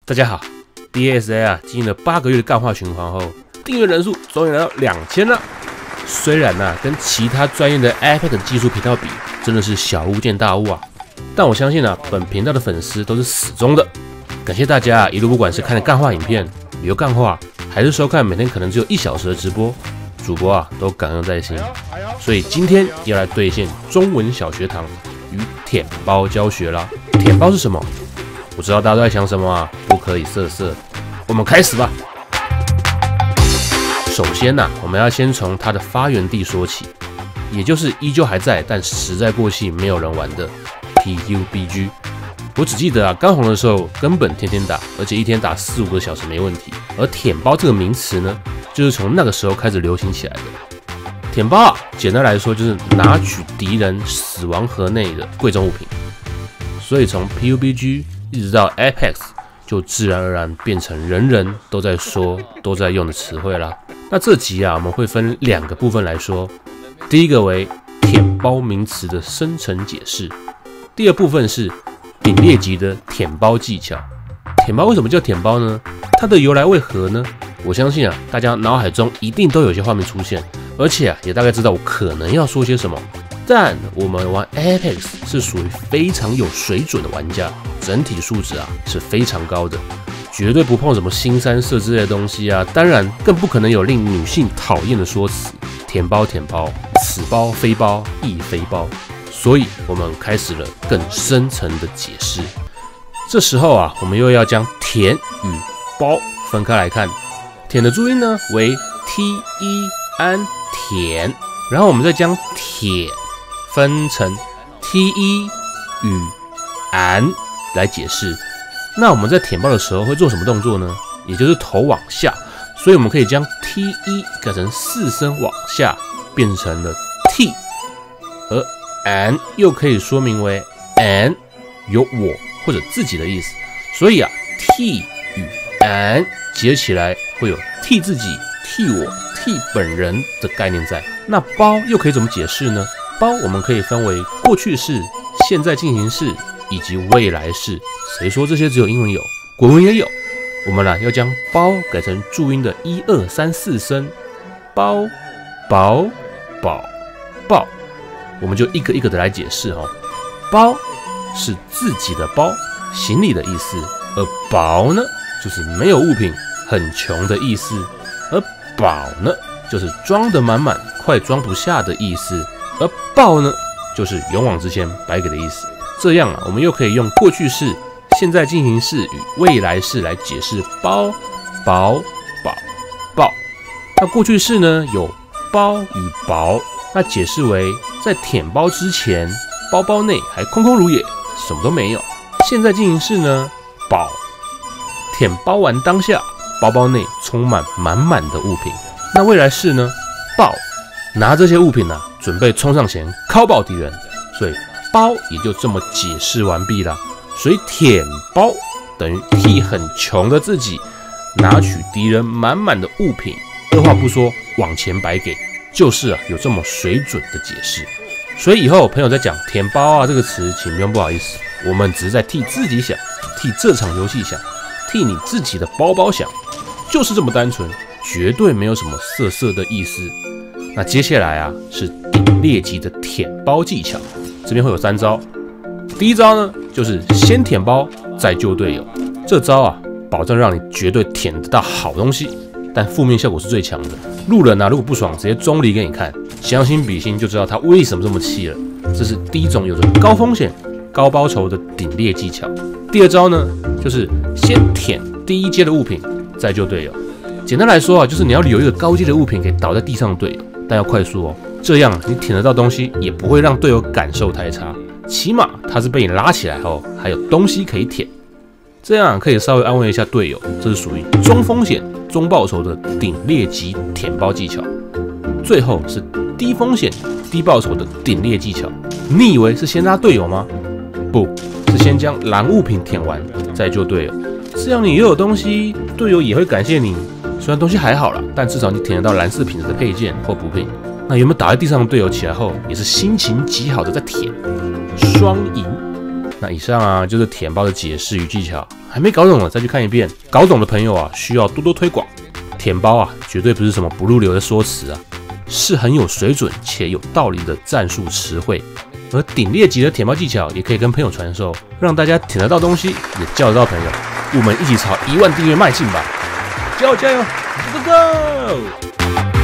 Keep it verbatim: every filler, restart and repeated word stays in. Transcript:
大家好 ，D S A 啊，经营了八个月的干话循环后，订阅人数终于来到两千了。虽然啊，跟其他专业的 Apex 技术频道比，真的是小巫见大巫啊。但我相信啊，本频道的粉丝都是死忠的。感谢大家啊，一路不管是看干话影片、旅游干话，还是收看每天可能只有一小时的直播，主播啊都感恩在心。所以今天要来兑现中文小学堂与舔包教学啦。舔包是什么？我知道大家都在想什么啊，不可以色色。我们开始吧。首先呐、啊，我们要先从它的发源地说起，也就是依旧还在但实在过气没有人玩的 P U B G。我只记得啊，刚红的时候根本天天打，而且一天打四五个小时没问题。而舔包这个名词呢，就是从那个时候开始流行起来的。舔包啊，简单来说就是拿取敌人死亡盒内的贵重物品。所以从 P U B G 一直到 Apex， 就自然而然变成人人都在说、都在用的词汇啦。那这集啊，我们会分两个部分来说。第一个为舔包名词的生成解释，第二部分是顶猎级的舔包技巧。舔包为什么叫舔包呢？它的由来为何呢？我相信啊，大家脑海中一定都有些画面出现，而且啊，也大概知道我可能要说些什么。但我们玩 Apex 是属于非常有水准的玩家，整体素质啊是非常高的，绝对不碰什么新三色之类的东西啊。当然，更不可能有令女性讨厌的说辞，舔包舔包，此包非包亦非包。所以，我们开始了更深层的解释。这时候啊，我们又要将舔与包分开来看。舔的注音呢为 T E N 舔，然后我们再将舔分成 T E 与 N 来解释。那我们在舔包的时候会做什么动作呢？也就是头往下，所以我们可以将 T E 改成四声往下，变成了 T， 而 N 又可以说明为 N 有我或者自己的意思，所以啊 T 与 N 结起来会有替自己、替我、替本人的概念在。那包又可以怎么解释呢？包我们可以分为过去式、现在进行式以及未来式。谁说这些只有英文有？国文也有。我们呢要将包改成注音的一二三四声，包、薄、宝、抱。我们就一个一个的来解释哦。包是自己的包，行李的意思；而薄呢，就是没有物品、很穷的意思；而宝呢，就是装得满满、快装不下的意思。而抱呢，就是勇往直前、白给的意思。这样啊，我们又可以用过去式、现在进行式与未来式来解释包、薄、宝、抱。那过去式呢，有包与薄，那解释为在舔包之前，包包内还空空如也，什么都没有。现在进行式呢，宝，舔包完当下，包包内充满满满的物品。那未来式呢，抱，拿这些物品啊，准备冲上前敲爆敌人，所以包也就这么解释完毕啦。所以舔包等于替很穷的自己拿取敌人满满的物品，二话不说往前白给，就是啊有这么水准的解释。所以以后朋友在讲舔包啊这个词，请不用不好意思，我们只是在替自己想，替这场游戏想，替你自己的包包想，就是这么单纯，绝对没有什么色色的意思。那接下来啊是顶猎级的舔包技巧，这边会有三招。第一招呢就是先舔包再救队友，这招啊保证让你绝对舔得到好东西，但负面效果是最强的。路人啊如果不爽，直接中离给你看，将心比心就知道他为什么这么气了。这是第一种有着高风险、高报酬的顶猎技巧。第二招呢就是先舔第一阶的物品再救队友。简单来说啊，就是你要留一个高阶的物品给倒在地上的队友，但要快速哦，这样你舔得到东西，也不会让队友感受太差，起码他是被你拉起来后还有东西可以舔，这样可以稍微安慰一下队友。这是属于中风险、中报酬的顶猎级舔包技巧。最后是低风险、低报酬的顶猎技巧。你以为是先拉队友吗？不是，先将蓝物品舔完再救队友，这样你又有东西，队友也会感谢你。虽然东西还好啦，但至少你舔得到蓝色品质的配件或补品。那有没有倒在地上的队友起来后，也是心情极好的在舔，双赢。 那以上啊就是舔包的解释与技巧，还没搞懂的再去看一遍，搞懂的朋友啊需要多多推广。舔包啊绝对不是什么不入流的说辞啊，是很有水准且有道理的战术词汇。而顶猎级的舔包技巧也可以跟朋友传授，让大家舔得到东西，也交得到朋友。我们一起朝一万订阅迈进吧！加油加油 ，Go go go！